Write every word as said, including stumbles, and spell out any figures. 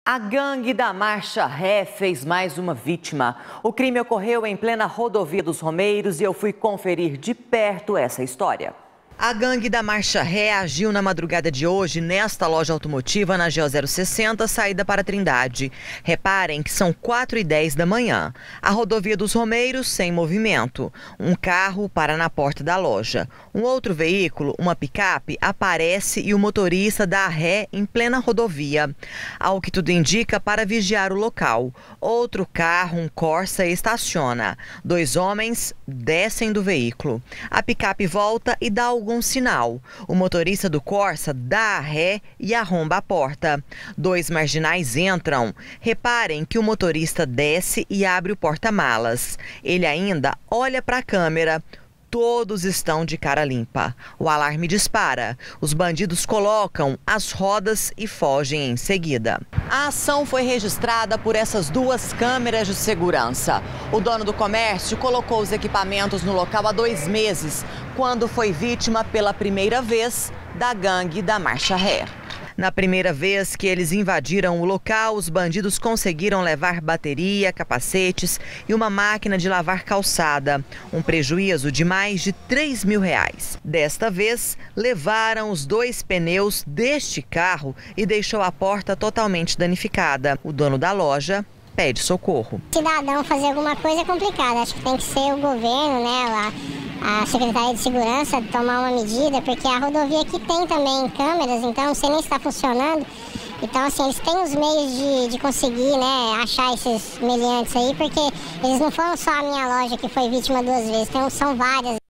A gangue da Marcha Ré fez mais uma vítima. O crime ocorreu em plena rodovia dos Romeiros e eu fui conferir de perto essa história. A gangue da Marcha Ré agiu na madrugada de hoje nesta loja automotiva na G O zero sessenta, saída para Trindade. Reparem que são quatro e dez da manhã. A rodovia dos Romeiros sem movimento. Um carro para na porta da loja. Um outro veículo, uma picape, aparece e o motorista dá ré em plena rodovia. Ao que tudo indica, para vigiar o local. Outro carro, um Corsa, estaciona. Dois homens descem do veículo. A picape volta e dá algum algum sinal. O motorista do Corsa dá a ré e arromba a porta. Dois marginais entram. Reparem que o motorista desce e abre o porta-malas. Ele ainda olha para a câmera. Todos estão de cara limpa. O alarme dispara. Os bandidos colocam as rodas e fogem em seguida. A ação foi registrada por essas duas câmeras de segurança. O dono do comércio colocou os equipamentos no local há dois meses, quando foi vítima pela primeira vez da gangue da Marcha Ré. Na primeira vez que eles invadiram o local, os bandidos conseguiram levar bateria, capacetes e uma máquina de lavar calçada. Um prejuízo de mais de três mil reais. Desta vez, levaram os dois pneus deste carro e deixou a porta totalmente danificada. O dono da loja pede socorro. Cidadão fazer alguma coisa é complicado. Acho que tem que ser o governo, né, lá. A Secretaria de Segurança tomar uma medida, porque a rodovia aqui tem também câmeras, então não sei nem se está funcionando. Então, assim, eles têm os meios de, de conseguir, né, achar esses meliantes aí, porque eles não foram só a minha loja que foi vítima duas vezes, então são várias.